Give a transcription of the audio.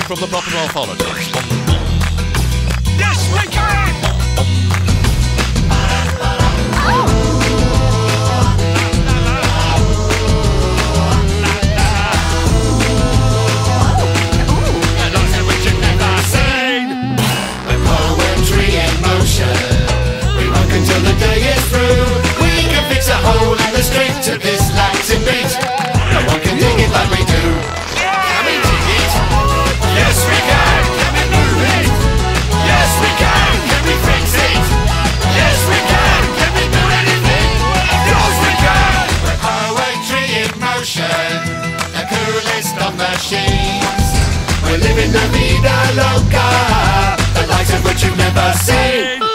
from the Block and Morphologies. Yes, we can! Until the day is through, we can fix a hole in the string to this Latin beat. No one can dig it like we do. Can we dig it? Yes we can. Can we move it? Yes we can. Can we fix it? Yes we can. Can we do anything? Yes we can. We're poetry in motion, the coolest of machines. We're living la vida loca, the likes of which you've never seen.